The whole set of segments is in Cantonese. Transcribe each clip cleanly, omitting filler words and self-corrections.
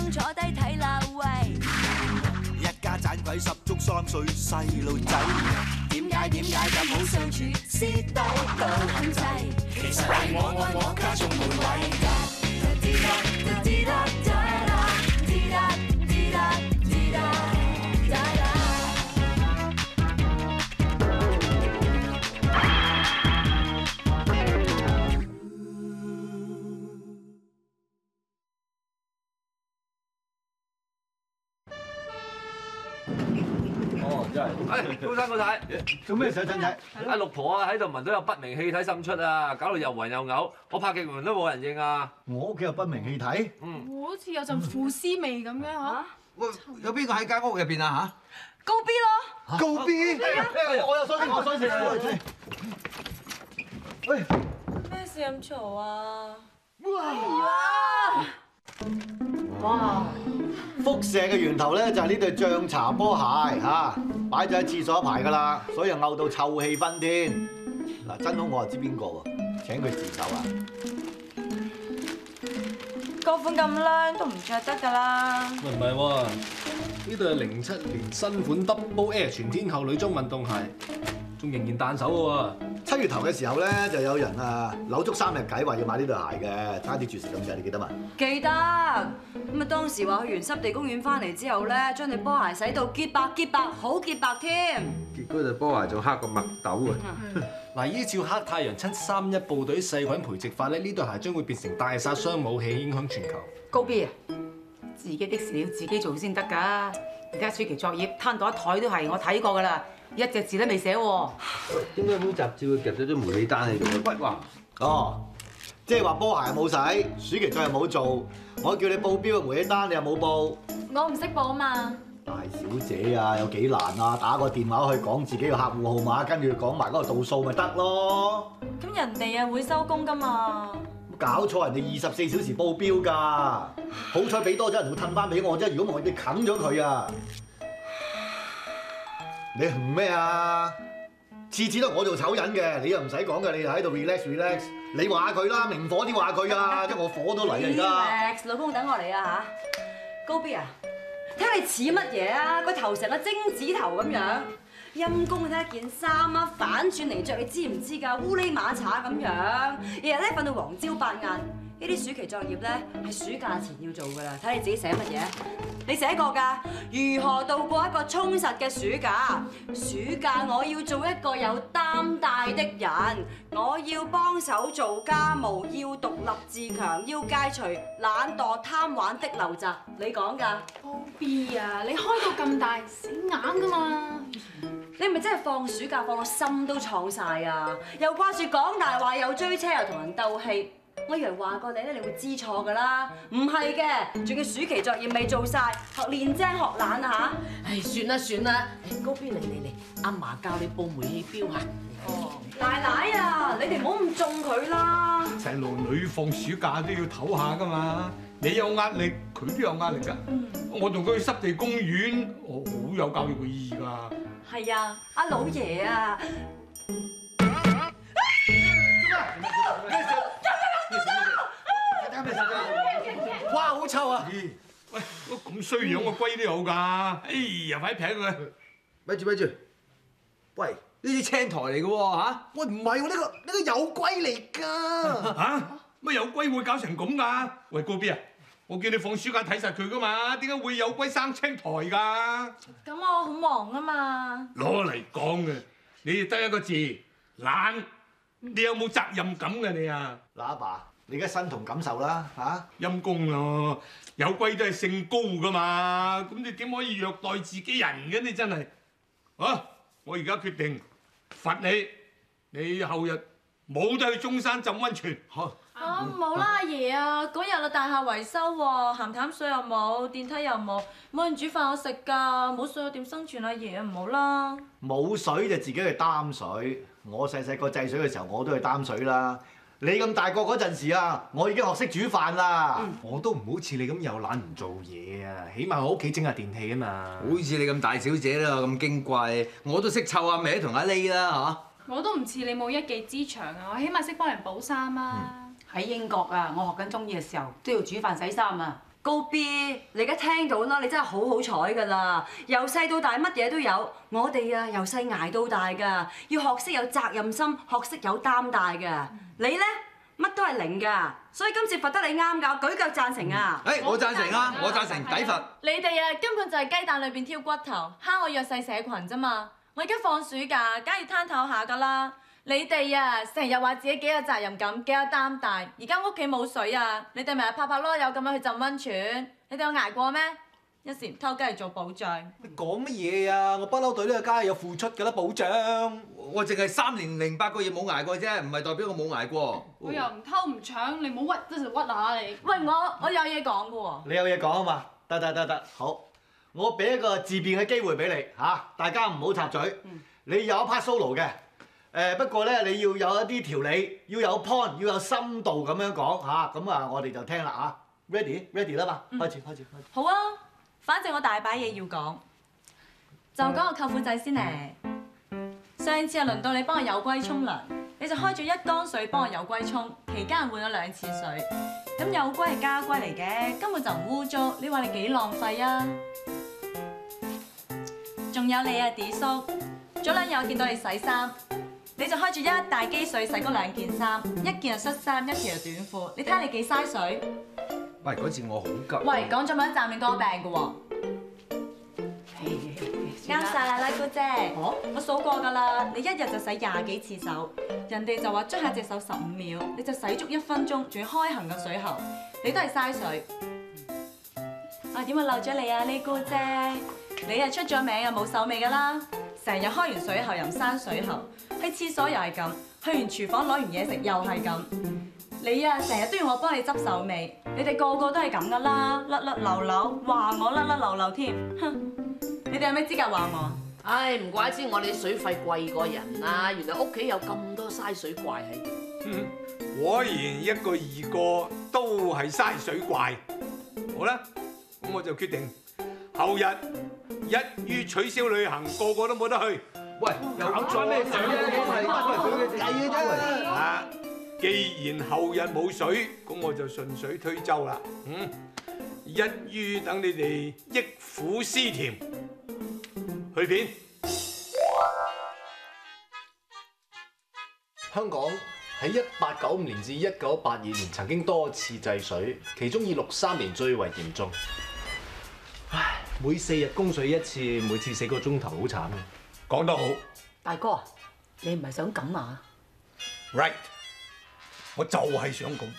中坐低睇啦喂， 一家盞鬼十足3歲細路仔，點解咁好相處，蝕到肯制，其實係我家眾滿位。 真係，高生高太， 做咩想真仔？ 阿六婆啊喺度聞到有不明氣體滲出啊，搞到又暈又嘔，我拍極門都冇人應啊！ 我屋企有不明氣體， 好似有陣腐屍味咁樣嚇。 喂，有邊個喺間屋入邊啊？ 高 B 咯， 高 B，我有相識，我相識。喂， 咩事咁嘈啊？ 哇！輻射嘅源頭咧就係呢對象茶波鞋嚇，擺咗喺廁所一排㗎啦，所以又嘔到臭氣熏天。嗱，真好我就知邊個喎，請佢自首啊！ 嗰款咁靚都唔着得㗎啦。 唔係喎，呢對係07年新款 Double Air 全天候女裝運動鞋，仲仍然彈手嘅喎。 7月頭嘅時候咧，就有人扭足3日計話要買呢對鞋嘅，差啲絕食咁滯，你記得嘛？ 記得咁啊！當時話去完濕地公園翻嚟之後咧，將對波鞋洗到潔白，好潔白添。 結果對波鞋仲黑過麥豆啊！ 嗱，依照黑太陽731部隊細菌培植法咧，呢對鞋將會變成大殺傷武器，影響全球。 高 B 啊，自己的事你要自己做先得㗎。而家暑期作業攤到一台都係，我睇過㗎啦，一隻字都未寫喎。 點解本雜誌會夾咗張煤氣單喺度嘅？哇！ 哦，即係話波鞋冇洗，暑期作業冇做，我叫你報標嘅煤氣單，你又冇報。 我唔識報啊嘛。 大小姐啊，有幾難啊？打個電話去講自己嘅客戶號碼，跟住講埋嗰個度數咪得咯。 咁人哋啊會收工㗎嘛？ 搞錯，人哋24小時報標㗎，好彩俾多咗人會褪翻俾我啫。如果唔係，我哋啃咗佢啊！你紅咩啊？次次都我做醜人嘅，你又唔使講嘅，你又喺度 relax。你話佢啦，明火啲話佢啊，即係我火都嚟啊而家。 relax，老公等我嚟啊嚇。高 B 啊，睇下你似乜嘢啊？個頭成個精子頭咁樣，陰公你睇件衫啊，反轉嚟着，你知唔知㗎？烏哩馬叉咁樣，日日咧瞓到黃朝白晏。呢啲暑期作業咧係暑假前要做㗎啦，睇你自己寫乜嘢。你寫過㗎？如何度過一個充實嘅暑假？暑假我要做一個有擔帶的人，我要幫手做家務，要獨立自強，要戒除懶惰貪玩的陋習。你講㗎？ 高 B 啊，你開到咁大，死硬㗎嘛！ 你係咪真係放暑假放到心都創晒啊？又掛住講大話，又追車，又同人鬥氣。我以為話過你咧，你會知錯㗎啦，唔係嘅，仲要暑期作業未做晒，學練精學懶啊嚇！ 唉，算啦，高 B 嚟，阿嫲教你報煤氣標嚇。 哦，奶奶啊，你哋唔好咁縱佢啦。 細路女放暑假都要唞下㗎嘛，你有壓力，佢都有壓力㗎。我同佢去濕地公園，我好有教育嘅意義㗎。 係啊，阿老爺啊。 哇！好臭啊！ 喂，咁衰樣嘅龜都有㗎，哎呀，快撇佢！ 咪住，喂，呢啲青苔嚟嘅喎嚇！ 喂，唔係喎，呢個有龜嚟㗎。 嚇？乜有龜會搞成咁㗎？喂，高 B 啊，我叫你放暑假睇實佢㗎嘛，點解會有龜生青苔㗎？ 咁我好忙啊嘛。 攞嚟講嘅，你得一個字懶。你有冇責任感㗎你啊？ 嗱，阿爸，你而家身同感受啦嚇。 陰公咯，有龜都係性高㗎嘛，咁你點可以虐待自己人嘅？你真係啊！我而家決定罰你，你後日冇得去中山浸溫泉。 啊，冇啦，阿爺啊，嗰日啊大廈維修喎，鹹淡水又冇，電梯又冇，冇人煮飯我食㗎，冇水我點生存啊？阿爺啊，唔好啦。 冇水就自己去擔水。我細個制水嘅時候，我都去擔水啦。你咁大個嗰陣時啊，我已經學識煮飯啦。 我都唔好似你咁又懶唔做嘢啊，起碼我屋企整下電器啊嘛。 好似你咁大小姐啦，咁矜貴，我都識湊阿美同阿莉啦嚇。 我都唔似你冇一技之長啊，我起碼識幫人補衫啊。 喺英國啊，我學緊中醫嘅時候都要煮飯洗衫啊。 高 B， 你而家聽到啦，你真係好好彩㗎啦！由細到大乜嘢都有，我哋啊由細捱到大㗎，要學識有責任心，學識有擔帶㗎。你咧乜都係零㗎，所以今次罰得你啱㗎，我舉腳贊成啊！ 我贊成啊，我贊成抵罰。 你哋啊根本就係雞蛋裏邊挑骨頭，蝦我弱勢社群啫嘛！我而家放暑假，梗係要攤透下㗎啦。你哋啊，成日話自己幾有責任感，幾有擔帶，而家屋企冇水啊！你哋咪拍拍籮柚咁樣去浸溫泉，你哋有捱過咩？一時唔偷雞嚟做保障。 你講乜嘢啊？我不嬲對呢個家有付出㗎啦，保障。 我淨係3年08個月冇捱過啫，唔係代表我冇捱過。 我又唔偷唔搶，你唔好屈都就屈下你。 喂，我有嘢講㗎喎。 你有嘢講啊嘛？得，好，我俾一個自辯嘅機會俾你嚇，大家唔好插嘴。你有一 part solo 嘅。不過咧，你要有一啲條理，要有 point，要有深度咁樣講嚇，咁啊，我哋就聽啦嚇。Ready 啦嘛，開始。 好啊，反正我大把嘢要講，就講我舅父仔先嚟。上次啊，輪到你幫我有龜沖涼，你就開咗1缸水幫我有龜沖，期間換咗2次水。咁有龜係家龜嚟嘅，根本就唔污糟，你話你幾浪費啊？仲有你啊，D 叔，早2日我見到你洗衫。你就開住1大機水洗嗰2件衫，1件係恤衫，1條係短褲。你睇下你幾嘥水。 喂，嗰次我好急。 喂，講咗咪一暫亂多病㗎喎。啱晒啦，拉姑姐。我數過㗎啦，你1日就洗20幾次手，人哋就話捽下隻手15秒，你就洗足1分鐘，仲要開行個水喉，你都係嘥水。啊，點會漏咗你啊，呢姑姐？你係出咗名又冇手尾㗎啦，成日開完水喉又唔閂水喉。去廁所又係咁，去完廚房攞完嘢食又係咁。你啊，成日都要我幫你執手尾，你哋個個都係咁噶啦，甩甩流流，話我甩甩流流添，哼！你哋有咩資格話我？ 唉，唔怪之我哋水費貴過人啦，原來屋企有咁多嘥水怪喺度。 果然一個二個都係嘥水怪。好啦，咁我就決定後日一於取消旅行，個個都冇得去。 喂，又搞錯咩獎啫？佢計嘅啫。 啊，既然後日冇水，咁我就順水推舟啦。一於等你哋憶苦思甜。去片。 香港喺1895年至1982年曾經多次制水，其中以63年最為嚴重。唉，每4日供水1次，每次4個鐘頭，好慘嘅。 講得好， 大哥，你唔係想咁啊 ？Right， 我就係想咁。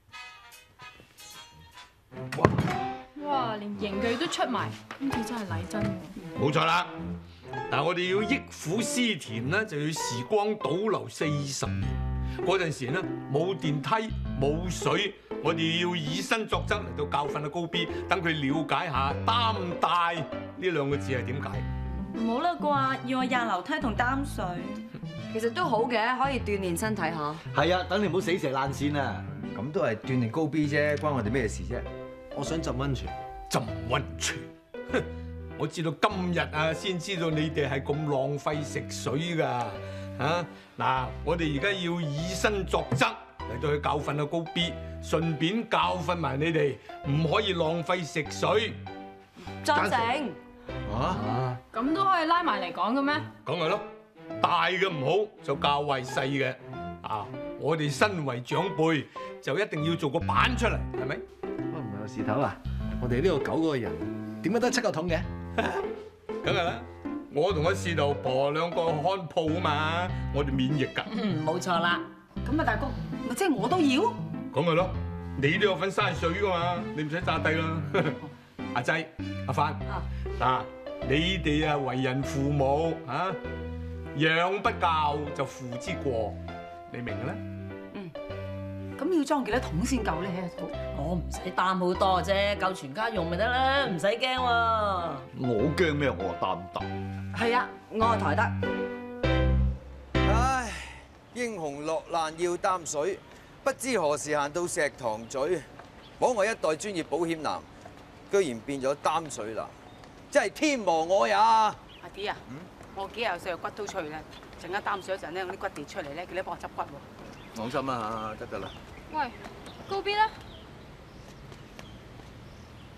哇，連刑具都出埋，今次真係禮真喎。 冇錯啦，但係我哋要憶苦思甜咧，就要時光倒流40年。嗰陣時咧冇電梯冇水，我哋要以身作則嚟到教訓阿高 B， 等佢了解下擔帶呢2個字係點解。 唔好啦啩，要我行樓梯同擔水， 其實都好嘅，可以鍛鍊身體嚇。 係啊，等你唔好死蛇爛鱔啊！ 咁都係鍛鍊高 B 啫，關我哋咩事啫？ 我想浸溫泉。 浸溫泉？哼！我知道今日啊，先知道你哋係咁浪費食水㗎嚇。嗱，我哋而家要以身作則嚟到去教訓阿高 B， 順便教訓埋你哋，唔可以浪費食水。 贊成。 啊？ 咁都可以拉埋嚟講嘅咩？ 講係咯，大嘅唔好就教壞細嘅。啊，我哋身為長輩就一定要做個板出嚟，係咪？ 唔係有事頭啊！我哋呢度9個人，點解得7個桶嘅？ 梗係啦，我同阿士頭婆2個看鋪啊嘛，我哋免疫㗎。 冇錯啦。 咁啊，大哥，咪即係我都要？ 咁咪咯，你都有份嘥水㗎嘛，你唔使炸低啦。阿仔、阿范，嗱，你哋啊為人父母啊，養不教就父之過，你明嘅啦。 咁要裝幾多桶先夠咧？ 我唔使擔好多啫，夠全家用咪得啦，唔使驚喎。 我驚咩？我話擔唔擔？ 係啊，我係抬得。 唉，英雄落難要擔水，不知何時行到石塘咀。枉我一代專業保險男，居然變咗擔水男，真係天亡我也！ 阿啲啊，我幾廿歲骨都脆啦，陣間擔水嗰陣咧，我啲骨跌出嚟咧，叫你幫我執骨喎。 放心啦，得㗎啦。 喂，高 B 咧？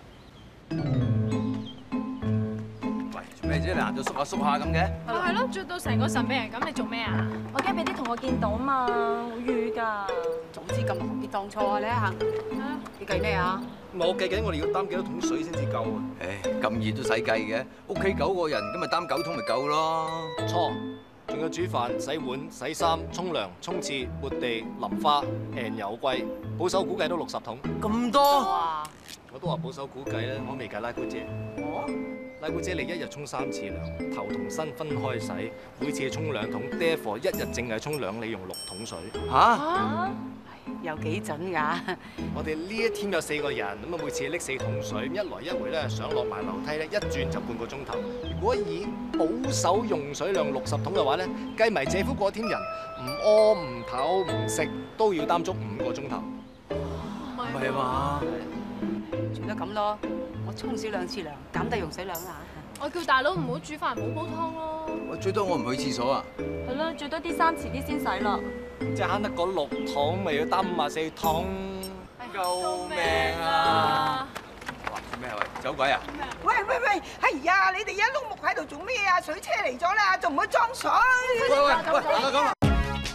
就縮下縮下咁嘅。 咪係咯，着到成個神秘人咁，你做咩啊？ 我驚俾啲同學見到嘛，好瘀㗎。 早知咁何必當初啊！你一行，你計咩啊？ 我計緊我哋要擔幾多桶水先至夠啊？ 唉，咁熱都使計嘅，屋企9個人，咁咪擔9桶咪夠咯。 錯，仲有煮飯、洗碗、洗衫、沖涼、沖廁、抹地、淋花，N 有貴，保守估計都60桶。 咁多？ 我都話保守估計啦，我未計拉姑姐。拉姑姐你一日沖3次涼，頭同身分開洗，每次沖2桶，therefore 一日淨係沖2，你用6桶水。 嚇？ 有幾準㗎？ 我哋呢一 team 有4個人，咁啊每次拎4桶水，一來一回咧上落埋樓梯咧，一轉就半個鐘頭。如果以保守用水量60桶嘅話咧，計埋姐夫嗰 team 人唔屙唔唞唔食都要擔足5個鐘頭。 唔係嘛？ 全都咁咯，我沖少2次涼，減低用水量啊！ 我叫大佬唔好煮飯，唔好煲湯咯。 我最多我唔去廁所啊。 係咯，最多啲衫遲啲先洗咯。 即係慳得嗰6桶，咪要擔54桶。救命啊！ 哇！做咩啊？喂，走鬼啊！ 喂喂喂，哎呀，你哋一碌木喺度做咩啊？水車嚟咗啦，仲唔好裝水？ 喂喂喂，講啦。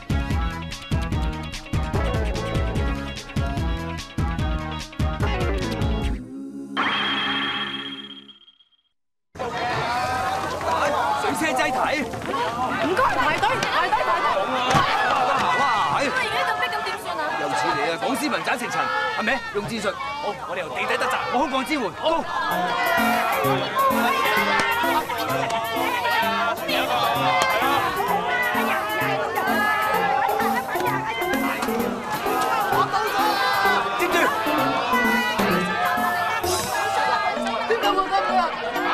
水車擠提。 唔該，排隊。 哇！ 而家咁逼咁點算啊？ 又似你啊，講斯文斬成塵，係咪？用戰術。好，我哋由地底突襲，我空降支援。好。接住。 邊個會咁啊？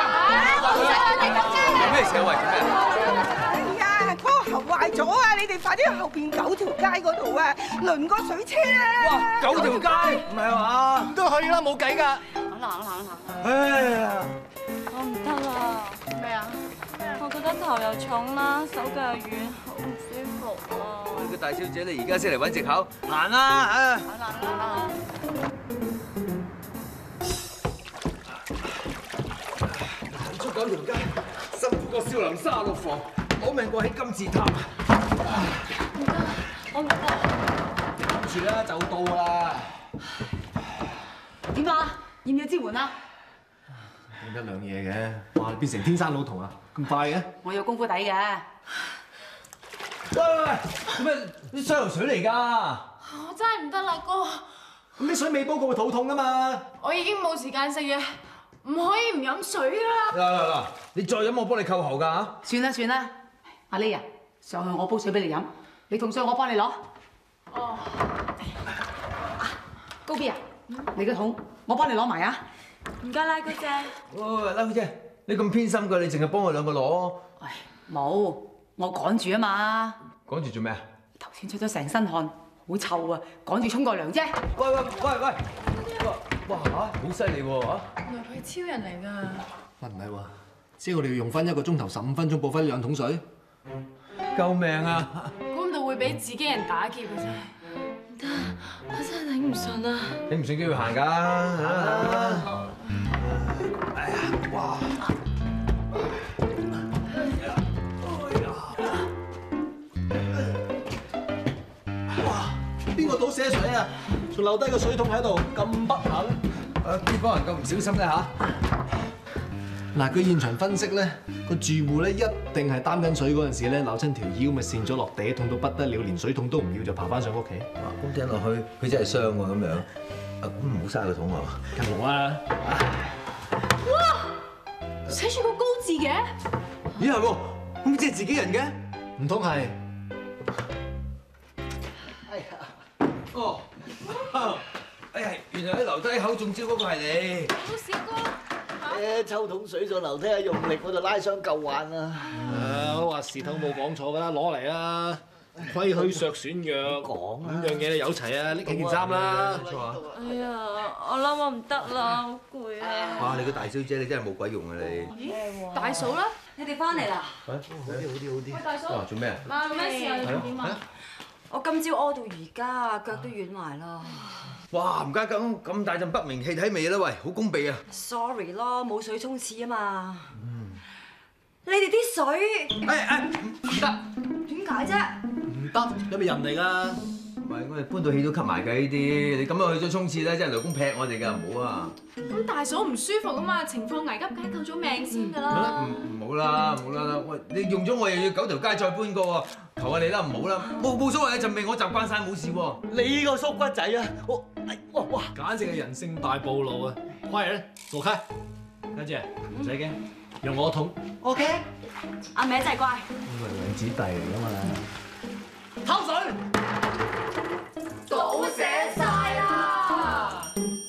有咩事啊？喂，做咩？ 哎呀，嗰個喉壞咗啊！你哋快啲去後邊9條街嗰度啊，輪個水車啦！ 哇，9條街，唔係嘛？ 都去啦，冇計㗎。 行。 哎呀！ 我唔得啦。 咩啊？ 我覺得頭又重啦，手腳又軟，好唔舒服啊！ 個大小姐你而家先嚟揾藉口，行啦行出9條街，辛苦過少林沙律房，攞命過起金字塔。 我唔得。 諗住啦，就到啦。 點啊？要唔要支援啊？ 點1兩嘢嘅，哇！你變成天生老童啊，咁快嘅？ 我有功夫底嘅。 喂，做咩？啲雙油水嚟㗎？ 我真係唔得啦，哥。 咁啲水未煲過會肚痛㗎嘛？ 我已經冇時間食嘢，唔可以唔飲水㗎啦。 嗱，你再飲我幫你扣喉㗎嚇。 算啦，阿麗啊，上去我煲水俾你飲，你同水我幫你攞。 哦。 高 B 啊，你個桶我幫你攞埋啊。 唔該，拉姑姐。 喂，拉姑姐，你咁偏心㗎，你淨係幫我2個攞。 唉，冇，我趕住啊嘛。 趕住做咩啊？ 頭先出咗成身汗，好臭啊，趕住沖個涼啫。 喂！哇嚇，好犀利喎嚇！ 原來佢係超人嚟㗎。 喂，唔係喎，即係我哋要用翻1個鐘頭15分鐘煲翻2桶水。 救命啊！ 估唔到會俾自己人打劫嘅真係。唔得，我真係頂唔順啊！ 你唔算機會行㗎嚇！哎呀，哇！ 邊個倒瀉水啊？仲留低個水桶喺度，咁不肯。 邊幫人咁唔小心咧嚇？ 嗱，據現場分析咧，個住戶咧一定係擔緊水嗰陣時咧，扭親條腰咪跣咗落地，痛到不得了，連水桶都唔要就爬翻上屋企。 咁聽落去，佢真係傷喎咁樣。咁唔好嘥個桶啊！ 近路啊！ 哇！寫住個高字嘅？ 咦係喎，咁即係自己人嘅？ 唔通係？ 哦，哎呀，原來喺樓梯口中招嗰個係你。 好少哥。 抽桶水上樓梯啊，用力我就拉傷舊患啦。 我話事頭冇講錯㗎啦，攞嚟啦！虧虛削損弱，5樣嘢你有齊啊！拎起件衫啦。 冇錯啊！ 哎呀，我諗我唔得啦，好攰啊！ 哇！你個大小姐你真係冇鬼用啊你！ 咦？大嫂啦， 你哋翻嚟啦？ 好啲。 喂，大嫂。 做咩啊？ 媽咩事啊？你點啊？ 我今朝屙到而家，腳都軟埋啦。 哇！唔怪咁大陣不明氣體味啦，喂，好攻鼻啊！ Sorry 咯，冇水沖廁啊嘛。 你哋啲水唔得， 點解啫？ 唔得，有咪人嚟㗎？ 唔係我哋搬到氣都吸埋㗎呢啲，你咁樣去咗沖廁咧，真係勞工劈我哋㗎，唔好啊！ 咁大嫂唔舒服啊嘛，情況危急，梗係救咗命先㗎啦。 唔好啦，唔好啦，喂，你用咗我又要9條街再搬過喎，求下你啦，唔好啦，冇所謂，陣味我習慣晒，冇事喎。 你個縮骨仔啊！哇！簡直係人性大暴露啊！快嚟，坐開，家姐唔使驚，用我桶。 OK， 阿妹真係乖。 呢個兩姊弟嚟㗎嘛。偷水， 倒瀉晒啦！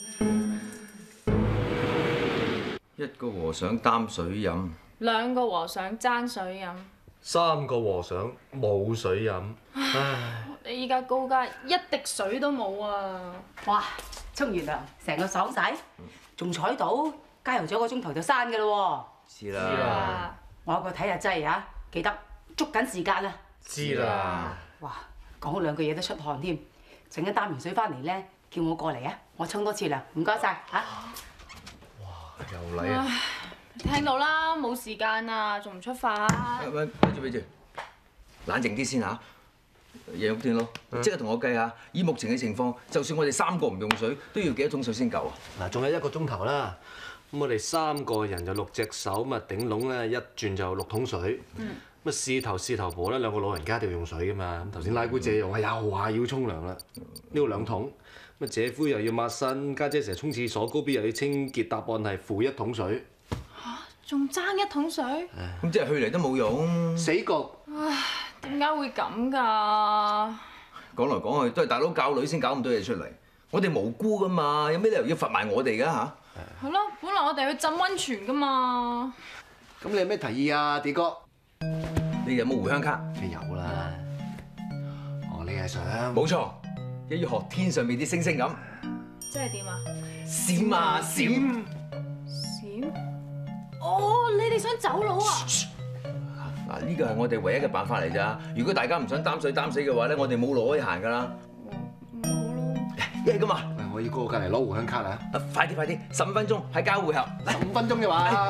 一個和尚擔水飲 2個和尚爭水飲 ，3個和尚冇水飲。唉， 你依家高街一滴水都冇啊！ 哇！沖完涼成個爽晒，仲彩到加油咗個鐘頭就閂㗎咯喎。 知啦， 我有個睇下劑啊，記得捉緊時間啊。 知啦。 哇！講2句嘢都出汗添，陣間擔完水翻嚟咧，叫我過嚟啊，我沖多次涼，唔該晒嚇。 又嚟啊！ 聽到啦，冇時間啊，仲唔出發？ 咪住，冷靜啲先嚇。夜屋段咯，即刻同我計下，以目前嘅情況，就算我哋3個唔用水，都要幾多桶水先夠啊？ 嗱，仲有1個鐘頭啦。咁我哋3個人就6隻手，咁啊頂籠咧一轉就6桶水。咁啊事頭婆咧2個老人家一定要用水噶嘛。咁頭先拉姑姐又話要沖涼啦，呢度2桶。咁啊姐夫又要抹身，家姐成日沖廁所，高 B 又要清潔，答案係負1桶水。 仲爭1桶水？ 咁即係去嚟都冇用， 死局。 唉，點解會咁㗎？ 講來講去都係大佬教女先搞咁多嘢出嚟，我哋無辜噶嘛，有咩理由要罰埋我哋㗎嚇？ 係咯，本來我哋去浸溫泉㗎嘛。 咁你有咩提議啊，迪哥？ 你有冇回鄉卡？ 有啦。哦，你係想？ 冇錯，一要學天上面啲星星咁。 即係點啊？ 閃啊閃！ 閃？哦，你哋想走佬啊？ 嗱，呢個係我哋唯一嘅辦法嚟咋。如果大家唔想擔水擔死嘅話咧，我哋冇路可以行㗎啦。 好咯。 一係咁啊！ 喂，我要過隔離攞回鄉卡啦！ 快啲，15分鐘喺交匯合。 15分鐘嘅話，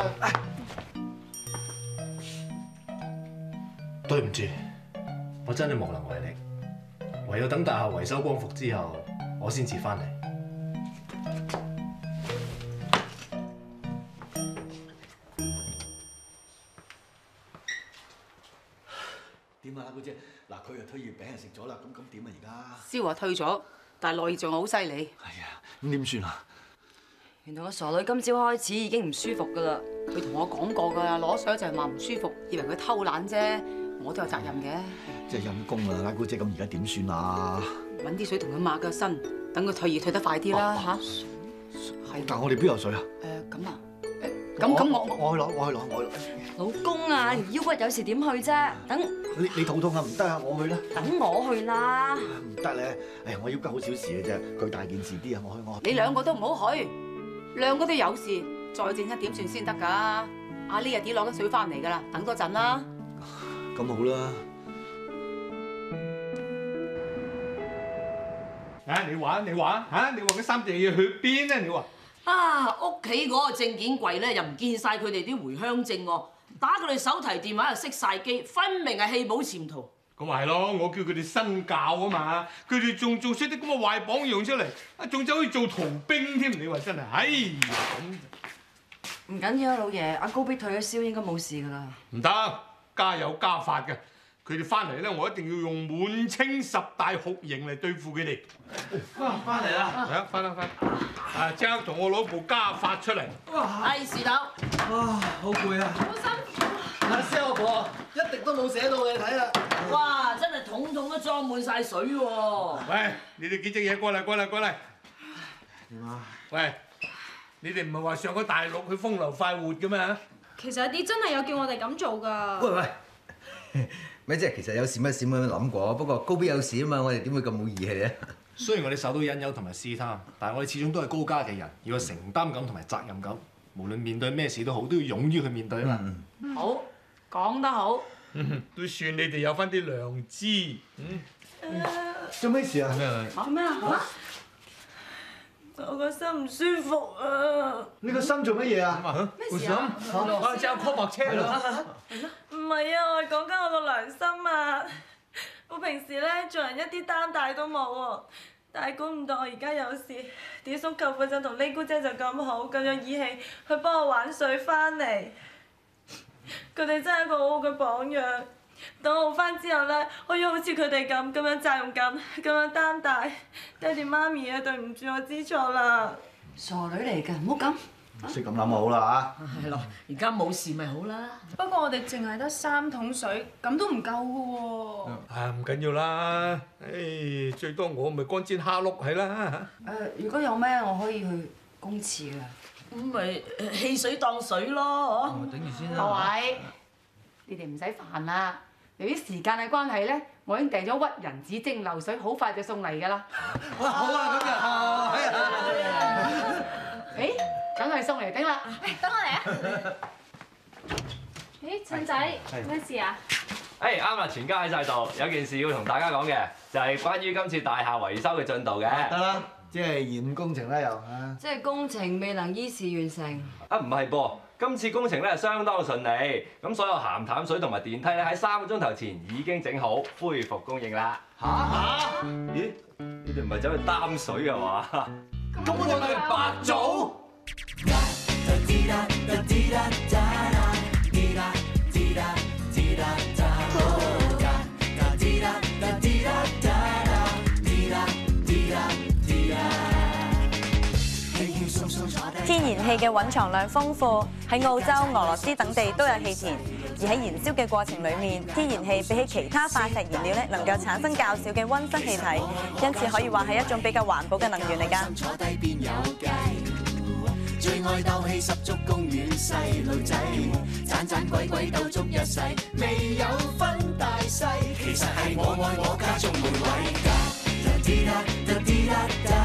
對唔住，我真係無能為力，唯有等大廈維修光復之後，我先至翻嚟。 點啊，姑姐？嗱，佢又推月餅又食咗啦，咁點啊而家？ 燒話退咗，但係內熱仲好犀利。 係啊，咁點算啊？ 原來個傻女今朝開始已經唔舒服㗎啦。 佢同我講過㗎，攞水就係話唔舒服，以為佢偷懶啫，我都有責任嘅。 真係陰公啦，拉姑姐，咁而家點算啊？ 揾啲水同佢抹個身，等佢退熱退得快啲啦嚇。 係，但我哋邊有水啊？ 咁啊，咁我去攞。 老公啊，條腰骨有時點去啫？等你肚痛啊？唔得啊，我去啦。 等我去啦。 唔得咧，我腰骨好小事嘅啫，佢大件事啲啊，我去。 你2個都唔好去，2個都有事，再戰一點算先得㗎。阿呢日啲攞緊水翻嚟㗎啦，等多陣啦。 咁好啦。 你話嗰3隻嘢去邊啊？你話啊，屋企嗰個證件櫃咧又唔見晒佢哋啲回鄉證喎，打佢哋手提電話又熄晒機，分明係棄保潛逃。 咁咪係咯，我叫佢哋新教啊嘛，佢哋仲做出啲咁嘅壞榜樣出嚟，仲走去做逃兵添，你話真係，哎呀咁。 唔緊要啊，老爺，阿高必退咗燒應該冇事㗎啦。 唔得，加有加法嘅。佢哋翻嚟咧，我一定要用滿清10大酷刑嚟對付佢哋。 翻嚟啦！ 係啊，翻！即刻同我攞部家法出嚟。 係事頭。 哇，好攰啊！ 好辛苦。 阿師阿婆，一滴都冇寫到你睇啦。 哇！真係桶桶都裝滿晒水喎。 喂，你哋幾隻嘢過嚟！ 點啊？ 喂，你哋唔係話上咗大陸去風流快活嘅咩？ 其實阿 D 真係有叫我哋咁做㗎。 喂，咩啫？其實有閃一閃咁樣諗過，不過高必有事啊嘛，我哋點會咁冇義氣咧？ 雖然我哋受到引誘同埋試探，但係我哋始終都係高家嘅人，要有承擔感同埋責任感。無論面對咩事都好，都要勇於去面對啊嘛。 好，講得好。 都算你哋有翻啲良知。 做咩事啊？ 做咩啊？ 我個心唔舒服啊！ 你個心做乜嘢啊？ 咩事啊？ 只有 call 白車啦。 唔係啊，我係講緊我個良心啊！我平時咧做人一啲擔帶都冇喎，但係估唔到我而家有事，啲叔舅父就同呢姑姐就咁好，咁有義氣去幫我玩水翻嚟。佢哋真係一個好好嘅榜樣。等我好翻之後咧，我要好似佢哋咁樣責任感，咁樣擔帶。爹哋媽咪啊，對唔住，我知錯啦。 傻女嚟㗎，唔好咁。 識咁諗好啦係咯，而家冇事咪好啦。 不過我哋淨係得3桶水，咁都唔夠嘅喎。 唔緊要啦，最多我咪乾煎蝦碌係啦。 如果有咩，我可以去公廁㗎。 咁咪汽水當水咯， 等住先各位，你哋唔使煩啦。由於時間嘅關係咧，我已經訂咗屈人子蒸餾水，好快就送嚟㗎啦。 哇，好啊，咁誒，梗係送嚟頂啦。 等我嚟啊！咦，陳仔，咩事啊？ 啱啦，全家喺晒度，有件事要同大家講嘅，就係關於今次大廈維修嘅進度嘅。 得啦，即係延工程啦又啊。 即係工程未能依時完成。 唔係噃，今次工程咧相當順利，咁所有鹹淡水同埋電梯咧喺3個鐘頭前已經整好，恢復供應啦。咦？你哋唔係走去擔水嘅嘛？咁我哋咪白做？ 天然氣嘅蘊藏量豐富，喺澳洲、俄羅斯等地都有氣田。而喺燃燒嘅過程裡面，天然氣比起其他化石燃料咧，能夠產生較少嘅溫室氣體，因此可以話係一種比較環保嘅能源嚟㗎。 最愛鬥氣十足公園細路仔，盞盞鬼鬼鬥足一世，未有分大細，其實係我愛我家中每位家。